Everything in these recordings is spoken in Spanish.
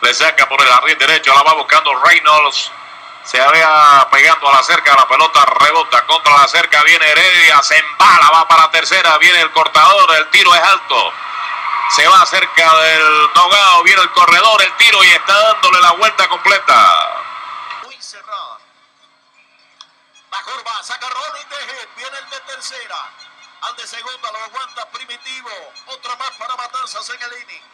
Le saca por el jardín derecho, la va buscando Reynolds. Se vea pegando a la cerca, la pelota rebota contra la cerca, viene Heredia, se embala, va para tercera, viene el cortador, el tiro es alto. Se va cerca del dogado, viene el corredor, el tiro y está dándole la vuelta completa. Muy cerrada. La curva, saca Ronnie Teje, viene el de tercera. Al de segunda lo aguanta Primitivo. Otra más para Matanzas en el inning.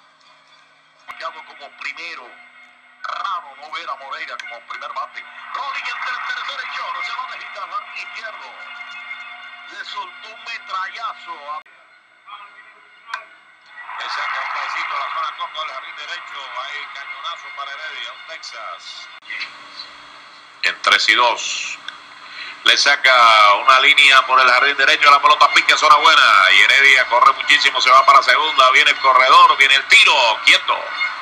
Como primero. Raro no ver a Moreira como primer bate. Ronnie entre el tercero y yo. No se va a dejar al jardín izquierdo. Le soltó un metrallazo. Le saca un pedacito a la zona corta del jardín derecho. Hay cañonazo para Heredia, un Texas. En 3-2. Le saca una línea por el jardín derecho. La pelota pica en zona buena. Y Heredia corre muchísimo. Se va para segunda. Viene el corredor. Viene el tiro. Quieto.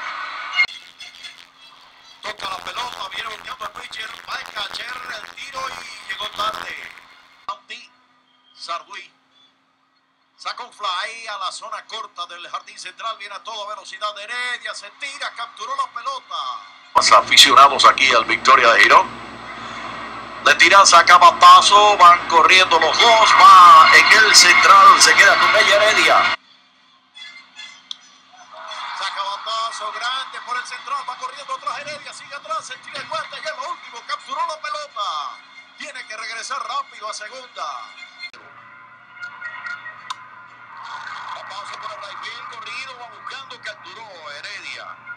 Toca la pelota. Viene buscando el pitcher. Va a catcher el tiro y llegó tarde. Anti Sarduí. Saca un fly a la zona corta del jardín central. Viene a toda velocidad. Heredia se tira. Capturó la pelota. Los aficionados aquí al Victoria de Girón. Le tiran, saca batazo, van corriendo los dos, va en el central, se queda con ella Heredia. Saca batazo grande por el central, va corriendo atrás Heredia, sigue atrás, se tira el guante y es lo último, capturó la pelota. Tiene que regresar rápido a segunda. Batazo por el right field, corrido, va buscando, capturó Heredia.